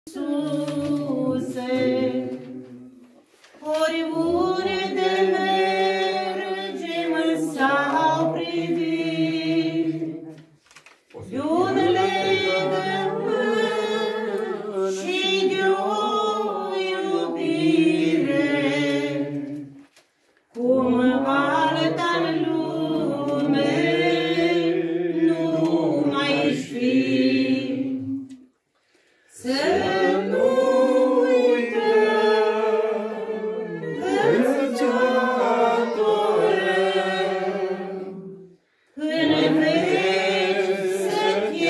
Iisuse, oriunde mergem sau privim, de un legământ și de o iubire, cum alta-n lume nu mai știm. Să nu uităm că-ți adorăm, în veci să te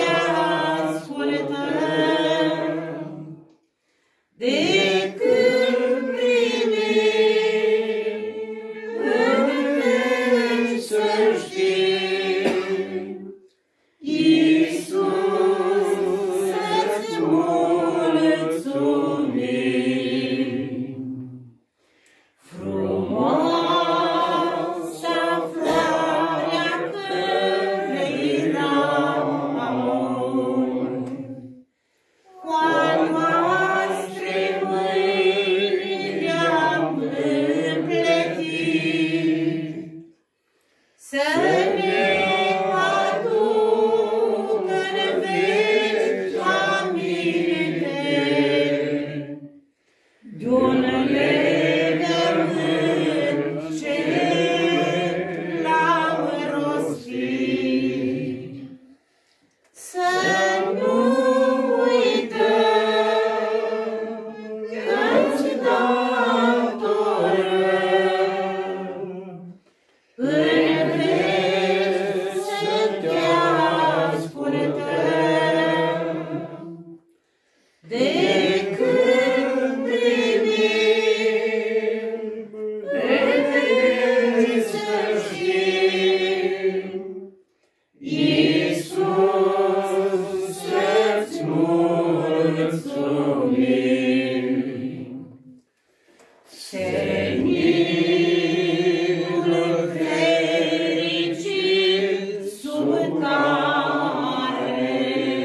ascultăm, de când primim în veci să știm. Iisus, să-ți mulțumim. Frumoasa floarea cărei ramuri, cu-a noastre mâini le-am împletit, să ne aducă în veci aminte de-un legământ ce l-am rostit. Să nu uităm că-ți datorăm, în veci să te ascultăm, de când primim în veci să știm. Iisus, să-ți mulțumim. Seninul fericit sub care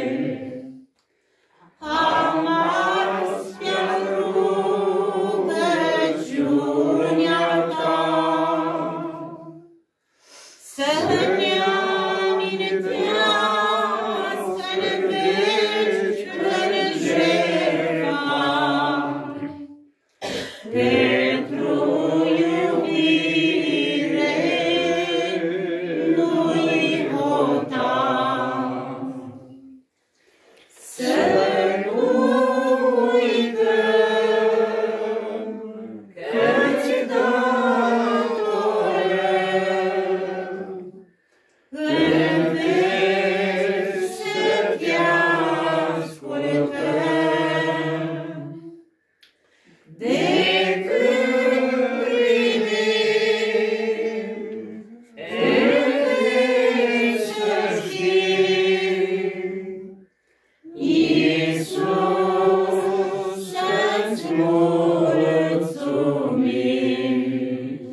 am ars pe-al rugăciunea ta, să ne amintească-n veci în jertfa pentru iubire lui hota. Să nu uităm că-ți datorăm, în veci să te ascultăm, de când primim în veci să știm. Iisus, să-ți mulțumim.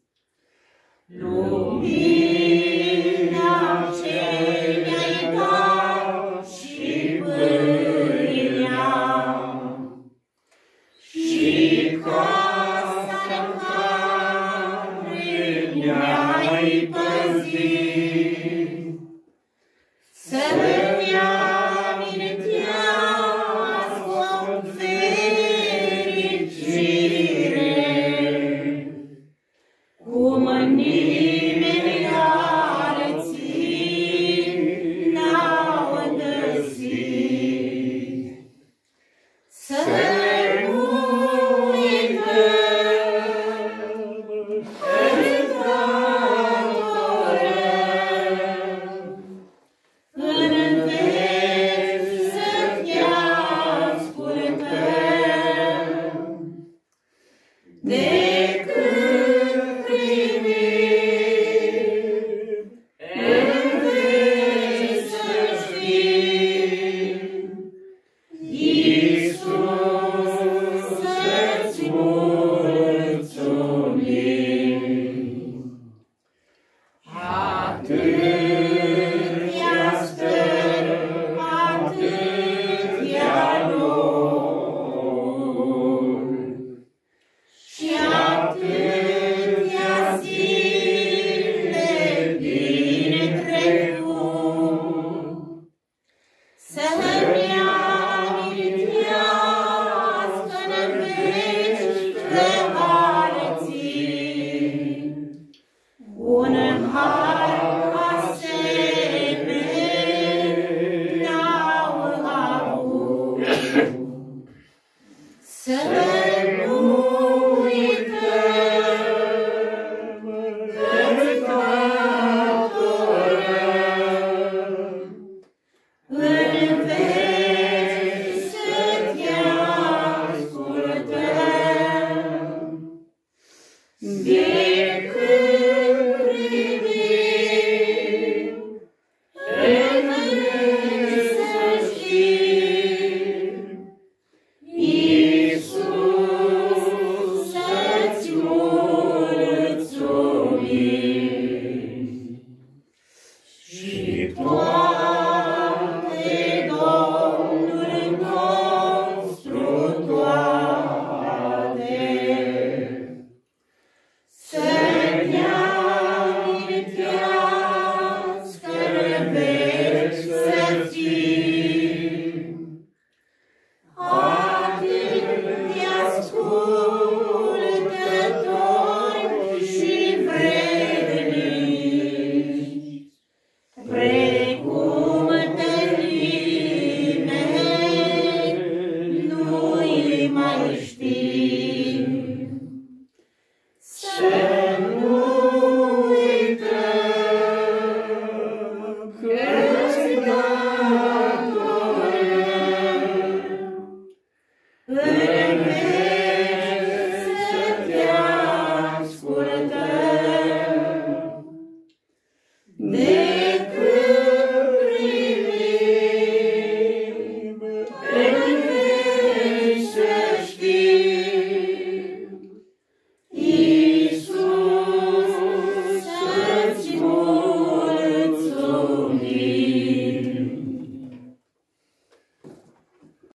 Lumina ce ne-ai dat și pâinea și casa-n care ne-ai păzit, să ne amintească fericire, cum nimeni alții n-au găsit. Să nu uităm că-ți datorăm, în veci să te ascultăm, de când primim în veci să știm. Iisus, să-ți mulțumim. Atât i-a stări, atât i-a luat, să nu uităm că-ți datorăm în veci să te ascultăm. De când privim în însășim, Iisus, să-ți mulțumim. Și toate Domnul nostru toate să ne amintească-n veci să fim, atât de ascultători și vrednici, precum tărimeri nu-i mai știm. Să nu uităm că-ți datorăm în veci să te ascultăm. De când privim în